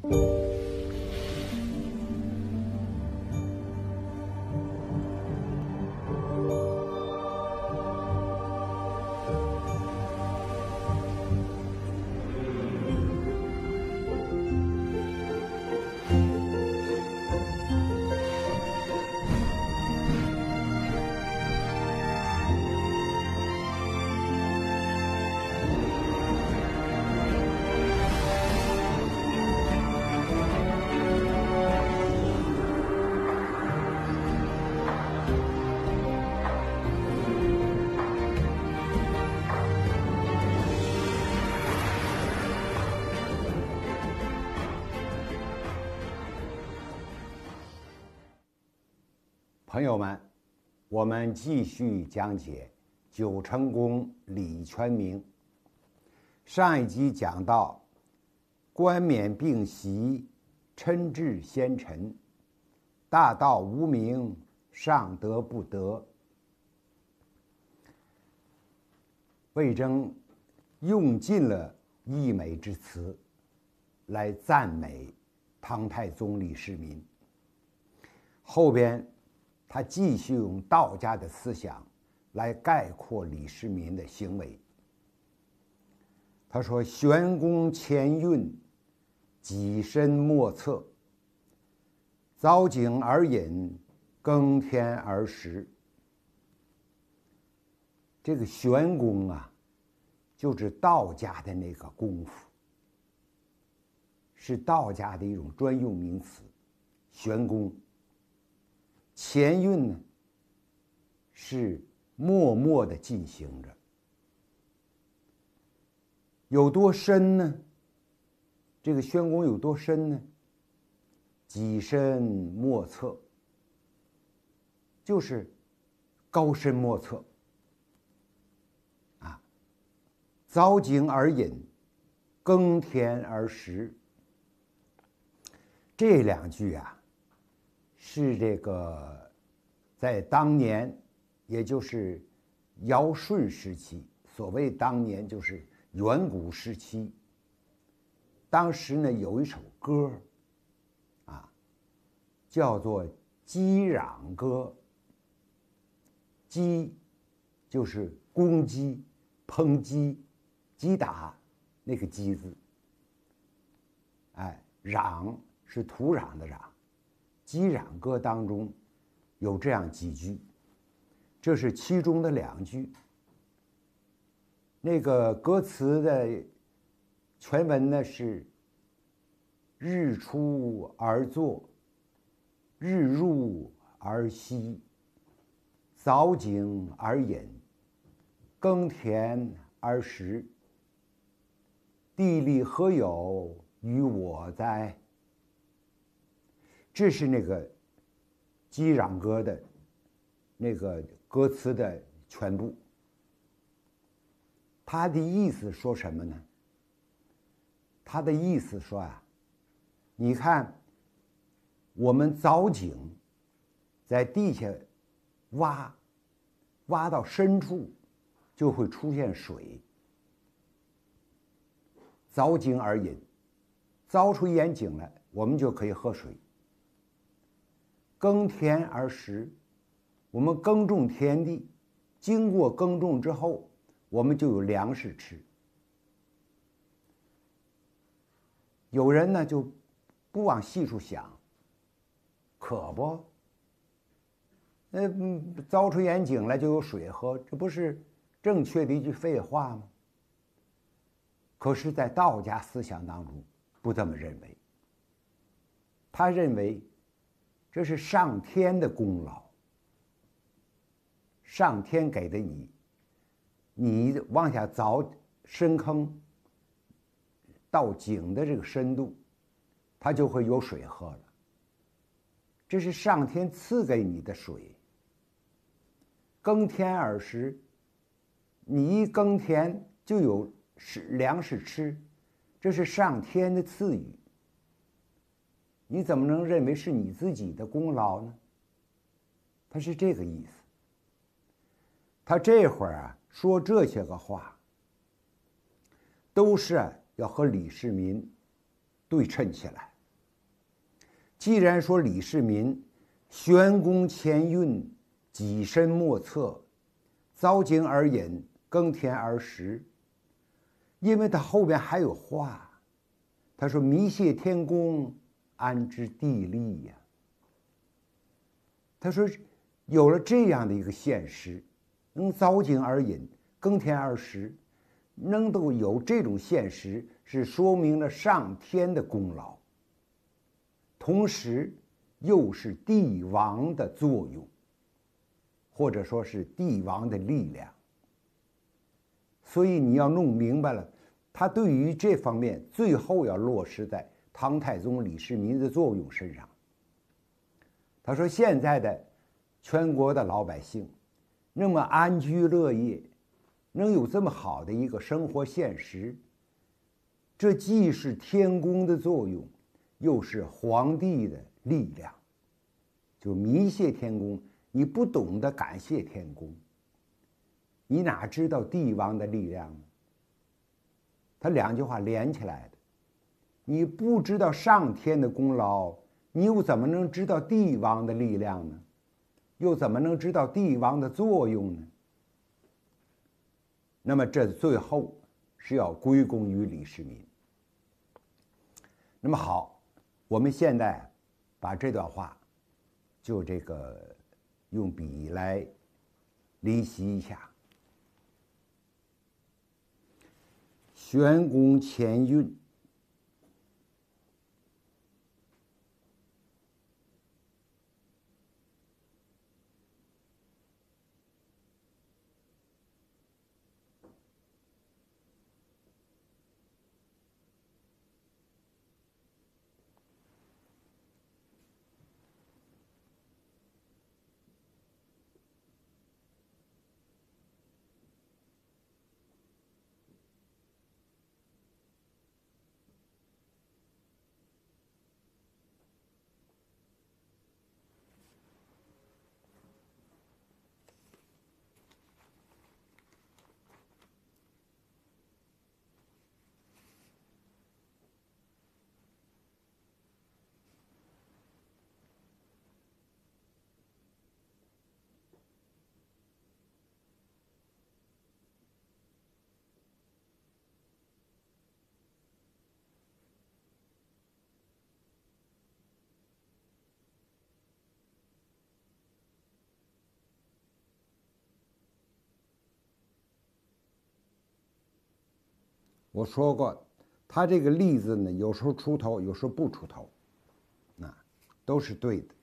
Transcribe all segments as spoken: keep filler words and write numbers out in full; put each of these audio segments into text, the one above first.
朋友们，我们继续讲解九成宫李全明。上一集讲到，冠冕并席，嗔志先臣，大道无名，上德不德。魏征用尽了溢美之词来赞美唐太宗李世民，后边他继续用道家的思想来概括李世民的行为。他说：“玄公前运，己身莫测；凿井而饮，耕田而食。”这个玄功啊，就是道家的那个功夫，是道家的一种专用名词，玄功。前运呢，是默默地进行着，有多深呢？这个玄功有多深呢？己身莫测，就是高深莫测啊。凿井而饮，耕田而食。这两句啊，是这个在当年，也就是尧舜时期，所谓当年就是远古时期。当时呢，有一首歌啊，叫做《击壤歌》。击就是攻击、抨击、击打那个击字，哎，壤是土壤的壤。击壤歌当中有这样几句，这是其中的两句。那个歌词的全文呢是：日出而作，日入而息，凿井而饮，耕田而食。地利何有于我哉？这是那个击壤歌的那个歌词的全部。他的意思说什么呢？他的意思说啊，你看，我们凿井，在地下挖，挖到深处，就会出现水。凿井而饮，凿出眼井来，我们就可以喝水。耕田而食，我们耕种田地，经过耕种之后，我们就有粮食吃。有人呢就不往细处想，可不，那凿出眼井来就有水喝，这不是正确的一句废话吗？可是，在道家思想当中，不这么认为。他认为这是上天的功劳，上天给的你，你往下凿深坑，到井的这个深度，它就会有水喝了。这是上天赐给你的水。耕田而食，你一耕田就有食粮食吃，这是上天的赐予。你怎么能认为是你自己的功劳呢？他是这个意思。他这会儿啊说这些个话，都是要和李世民对称起来。 既然说李世民悬宫前运，己身莫测，凿井而饮，耕田而食，因为他后边还有话，他说弥谢天公，安知地利呀？他说有了这样的一个现实，能凿井而饮，耕田而食，能够有这种现实，是说明了上天的功劳，同时又是帝王的作用，或者说是帝王的力量。所以你要弄明白了，他对于这方面最后要落实在唐太宗李世民的作用身上。他说现在的全国的老百姓那么安居乐业，能有这么好的一个生活现实，这既是天公的作用，又是皇帝的力量。就弥谢天公，你不懂得感谢天公，你哪知道帝王的力量呢？他两句话连起来的，你不知道上天的功劳，你又怎么能知道帝王的力量呢？又怎么能知道帝王的作用呢？那么这最后是要归功于李世民。那么好，我们现在把这段话就这个用笔来离析一下。悬宫前运，我说过，他这个例子呢，有时候出头，有时候不出头，啊，都是对的。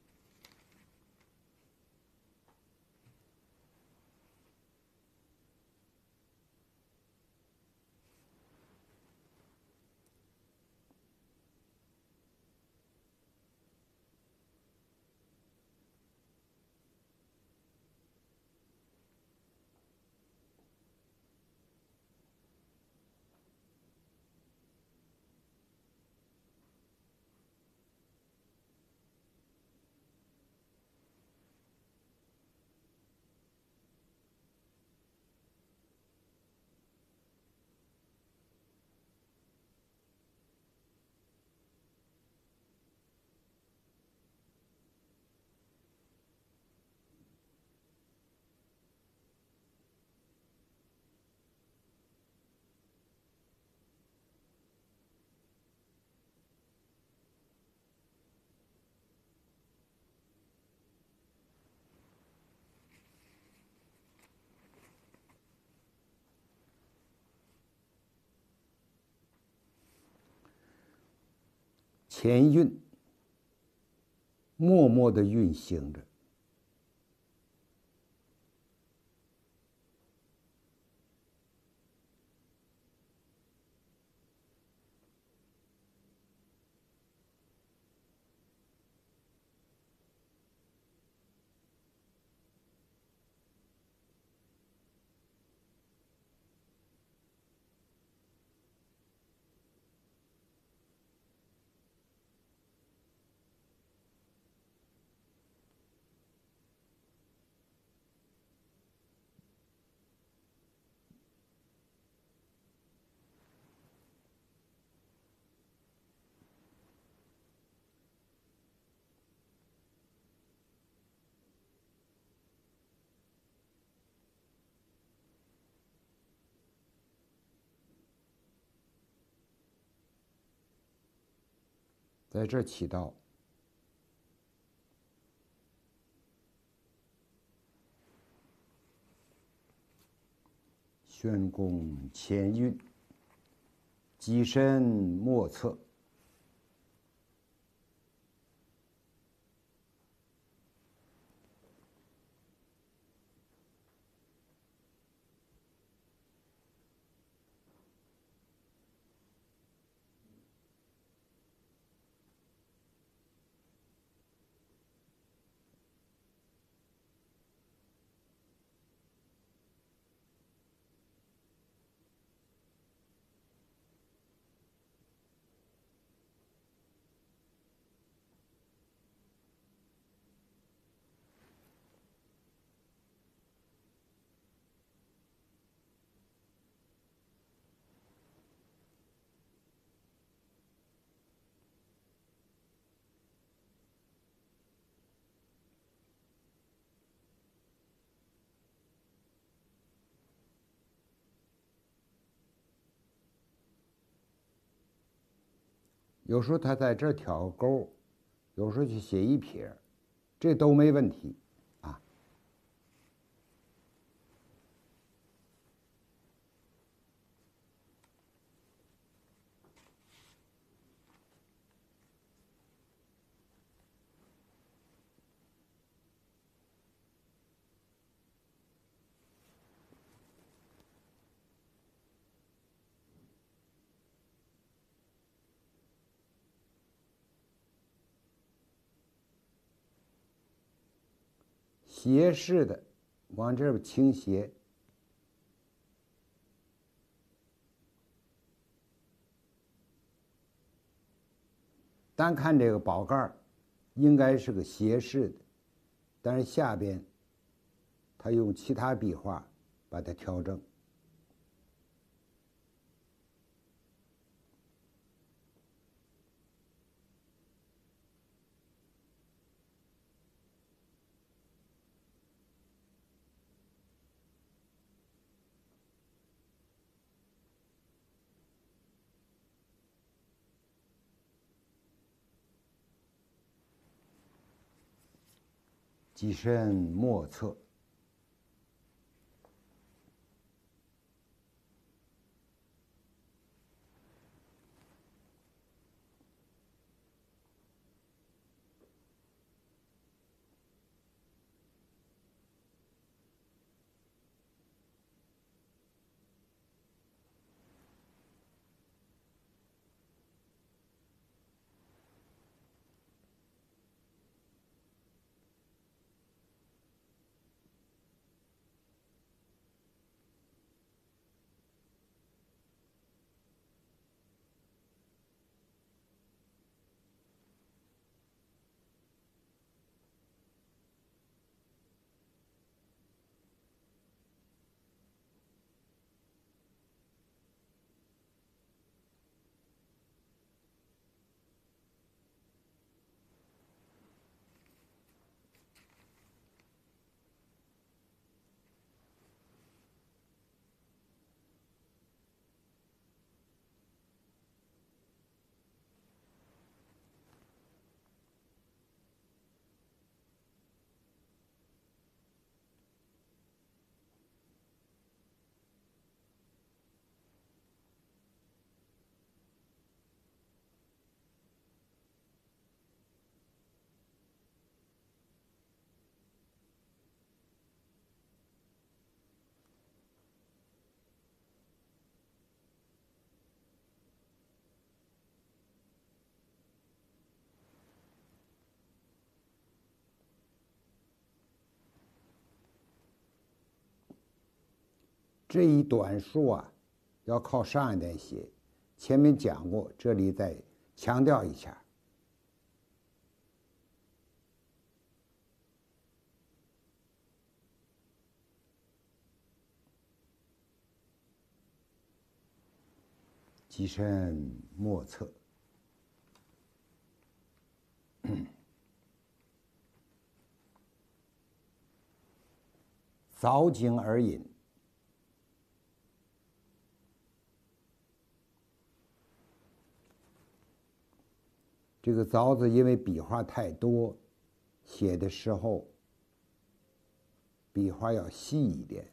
前运默默地运行着， 在这起到宣公前运，己身莫测。有时候他在这儿挑个勾，有时候去写一撇，这都没问题啊。斜视的往这边倾斜，单看这个宝盖应该是个斜视的，但是下边他用其他笔画把它调整。己身莫测。这一短数啊，要靠上一代写，前面讲过，这里再强调一下。己身莫测。凿井而饮。 这个凿子因为笔画太多，写的时候笔画要细一点。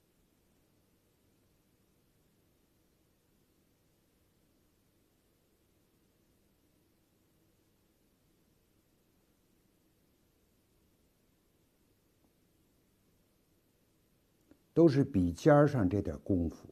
都是笔尖上这点功夫。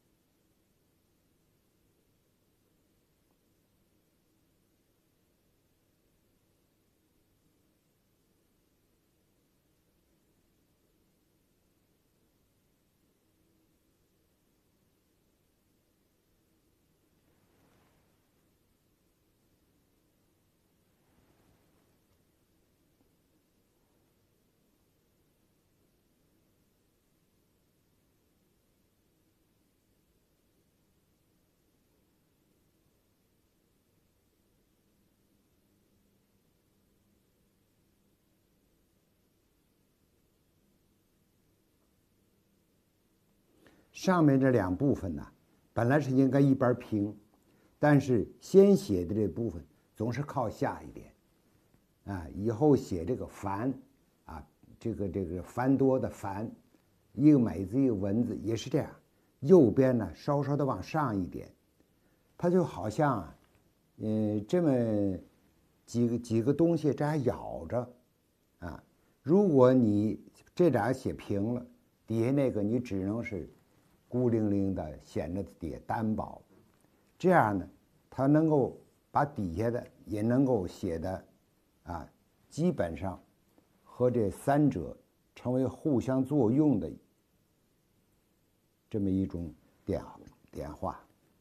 上面这两部分呢，本来是应该一边平，但是先写的这部分总是靠下一点，啊，以后写这个繁，啊，这个这个繁多的繁，一个美字一个文字也是这样，右边呢稍稍的往上一点，它就好像啊，嗯，这么几个几个东西这样咬着，啊，如果你这俩写平了，底下那个你只能是孤零零的显得底下单薄，这样呢，它能够把底下的也能够写的，啊，基本上和这三者成为互相作用的这么一种点点画。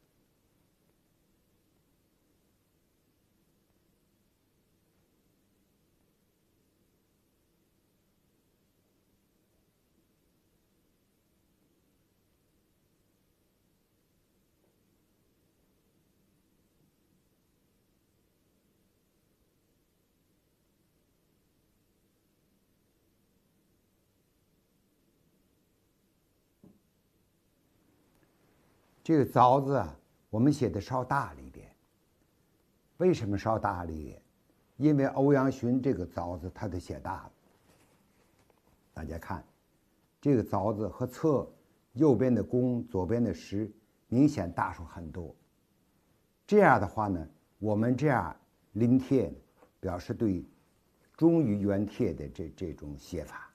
这个凿字啊，我们写的稍大了一点。为什么稍大了一点？因为欧阳询这个凿字他都写大了。大家看，这个凿字和侧右边的弓、左边的石明显大出很多。这样的话呢，我们这样临帖表示对忠于原帖的这这种写法。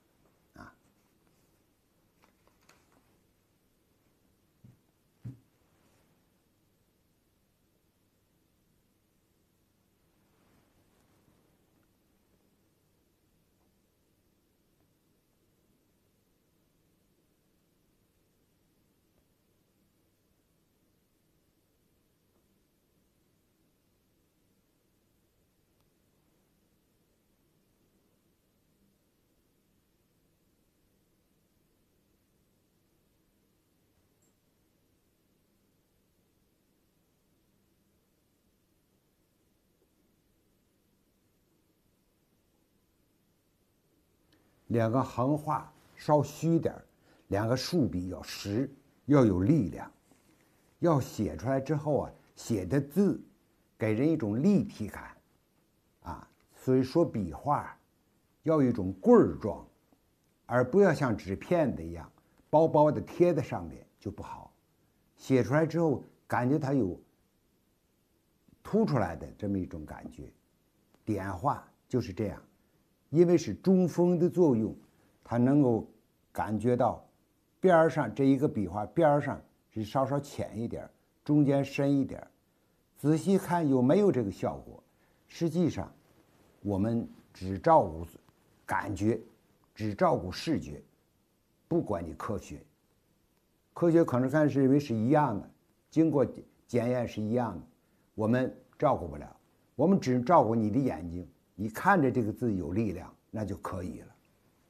两个横画稍虚点，两个竖笔要实，要有力量，要写出来之后啊，写的字给人一种立体感，啊，所以说笔画要有一种棍儿状，而不要像纸片子一样薄薄的贴在上面就不好。写出来之后，感觉它有凸出来的这么一种感觉。点画就是这样。因为是中锋的作用，它能够感觉到边上这一个笔画边上是稍稍浅一点，中间深一点。仔细看有没有这个效果？实际上，我们只照顾感觉，只照顾视觉，不管你科学。科学可能看是认为是一样的，经过检验是一样的，我们照顾不了，我们只照顾你的眼睛。你看着这个字有力量，那就可以了。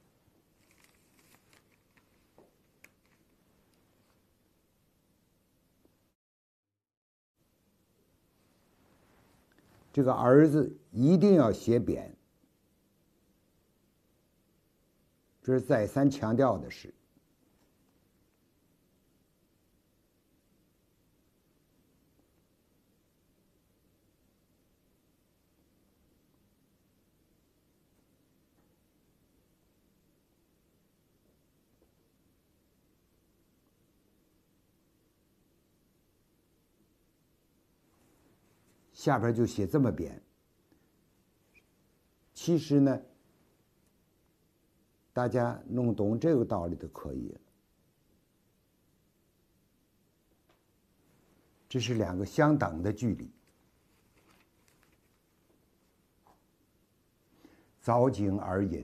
这个儿字一定要写扁，这是再三强调的是。 下边就写这么编。其实呢，大家弄懂这个道理就可以了。这是两个相等的距离。凿井而饮。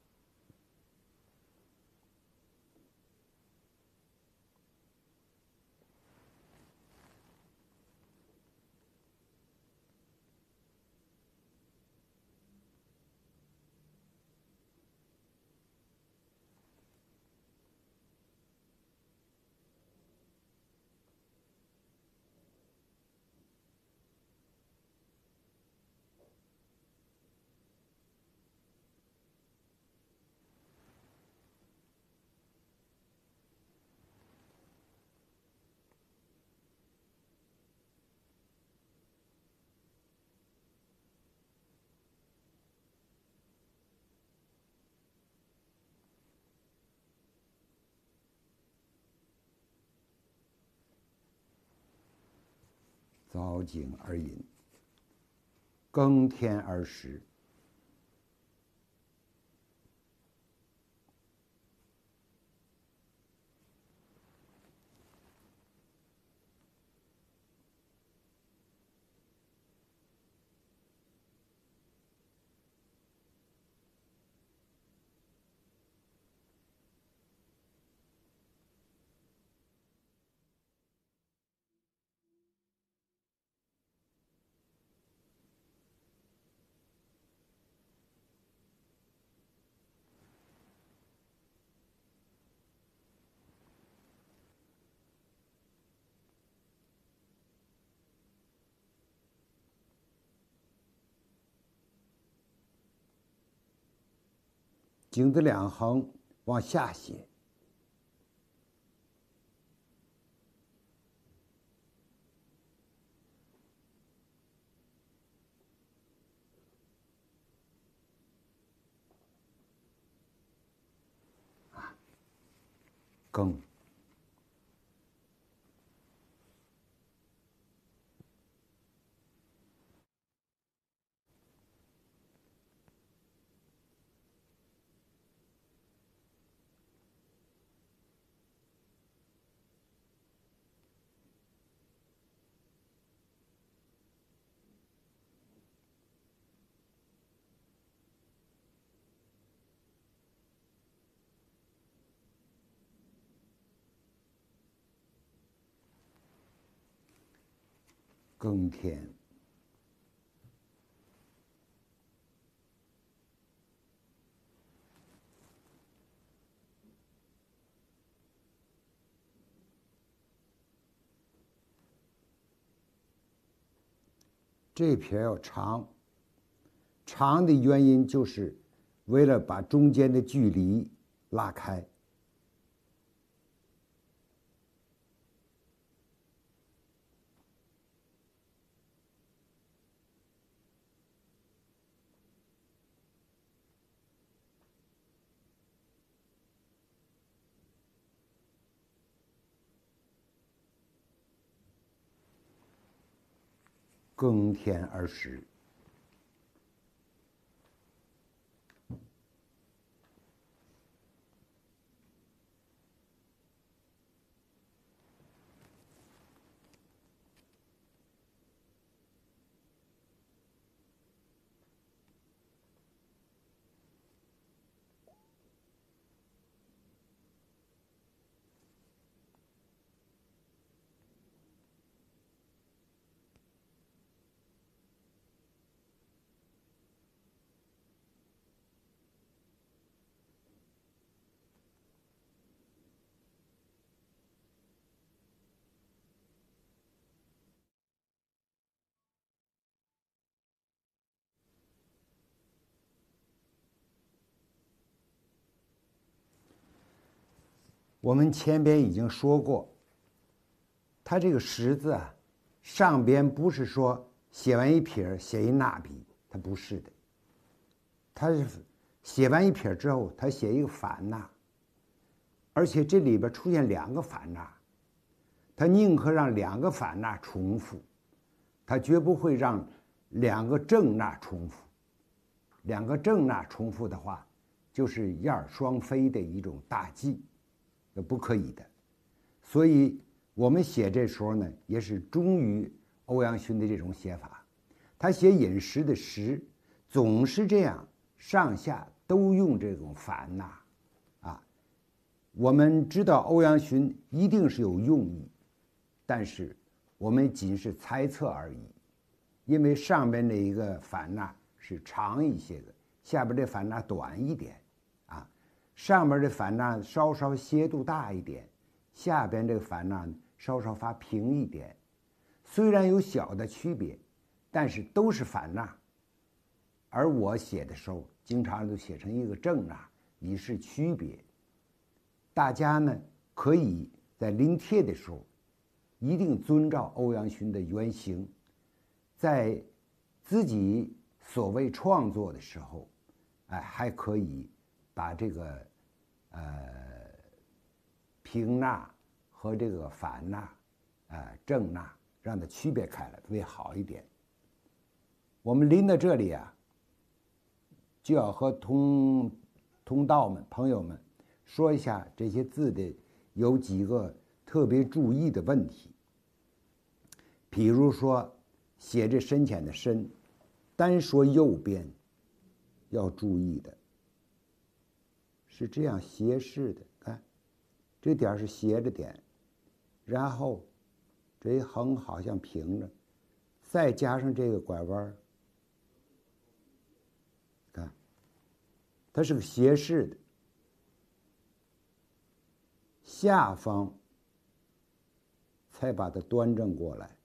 凿井而饮，耕田而食。井的两横往下写，啊，耕。耕田。这撇要长，长的原因就是为了把中间的距离拉开。耕田而食。我们前边已经说过，它这个十字啊，上边不是说写完一撇写一捺笔，它不是的。它是写完一撇之后，它写一个反捺，而且这里边出现两个反捺，它宁可让两个反捺重复， 它绝不会让两个正捺重复。两个正捺重复的话，就是燕儿双飞的一种大忌，那不可以的。所以我们写这时候呢，也是忠于欧阳询的这种写法。他写饮食的食，总是这样，上下都用这种反捺，啊，我们知道欧阳询一定是有用意，但是我们仅是猜测而已，因为上边的一个反捺是长一些的，下边的反捺短一点，啊，上边的反捺稍稍斜度大一点，下边这个反捺稍稍发平一点，虽然有小的区别，但是都是反捺。而我写的时候，经常都写成一个正捺，以示区别。大家呢可以在临帖的时候，一定遵照欧阳询的原型，在自己所谓创作的时候，哎，还可以把这个呃平捺和这个反捺，呃正捺，让它区别开来，会好一点。我们临到这里啊，就要和同同道们、朋友们说一下这些字的有几个特别注意的问题。比如说写这深浅的深，单说右边要注意的是这样斜视的，看这点是斜着点，然后这一横好像平着，再加上这个拐弯，看它是个斜视的，下方才把它端正过来。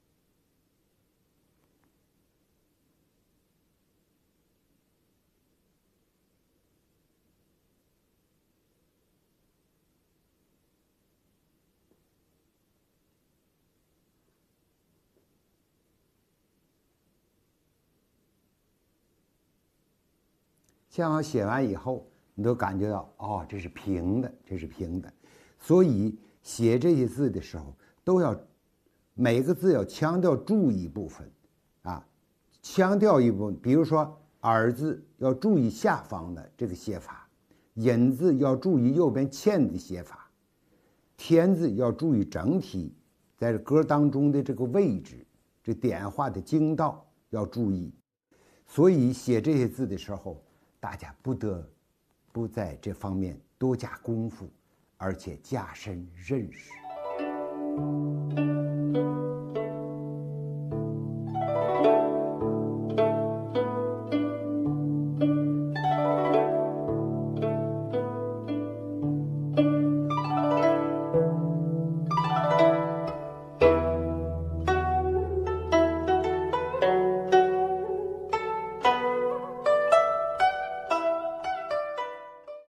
像我写完以后，你都感觉到哦，这是平的，这是平的。所以写这些字的时候，都要每个字要强调注意部分，啊，强调一部分。比如说“耳”字要注意下方的这个写法，“引”字要注意右边欠的写法，“天”字要注意整体在这歌当中的这个位置，这点画的精到要注意。所以写这些字的时候，大家不得不在这方面多加功夫，而且加深认识。